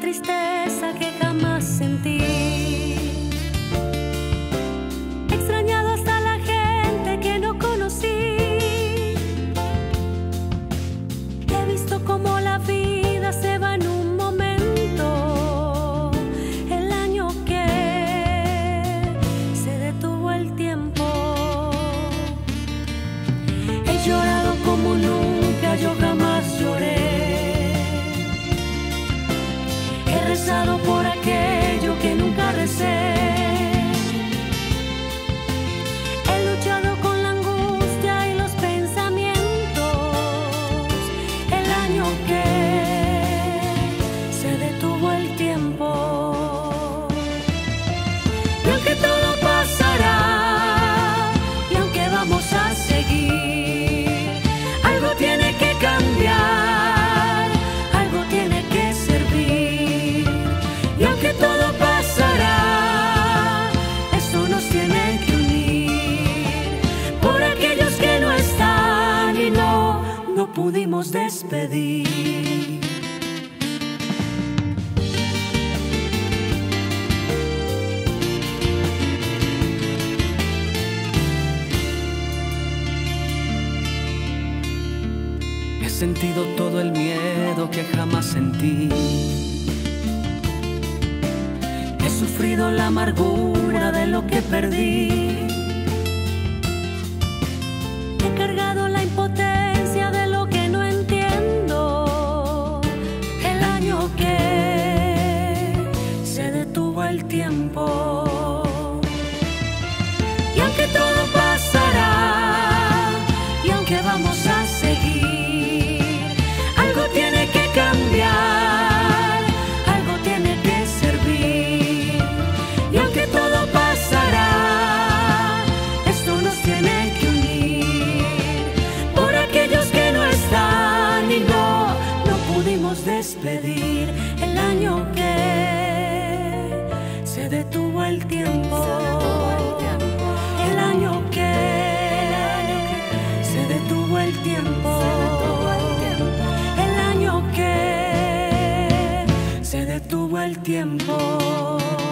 tristeza que jamás sentí. He extrañado hasta la gente que no conocí. He visto cómo la vida se va en un momento. El año que se detuvo el tiempo. He llorado como nunca yo jamás lloré. He rezado por aquello que nunca recé. He luchado con la angustia y los pensamientos. El año que se detuvo el tiempo. Y aunque todo pasará, y aunque vamos a seguir, algo tiene que cambiar, algo tiene que servir. Y aunque todo pasará, eso nos tiene que unir. Por aquellos que no están y no pudimos despedir. He sentido todo el miedo que jamás sentí. He sufrido la amargura de lo que perdí. He cargado la impotencia de lo que no entiendo. El año que se detuvo el tiempo. Y aunque todo pasará, y aunque vamos a seguir, algo tiene que cambiar, algo tiene que servir. Y aunque todo pasará, esto nos tiene que unir. Por aquellos que no están y no pudimos despedir. El año que se detuvo el tiempo. El año que se detuvo el tiempo. El año que se detuvo el tiempo.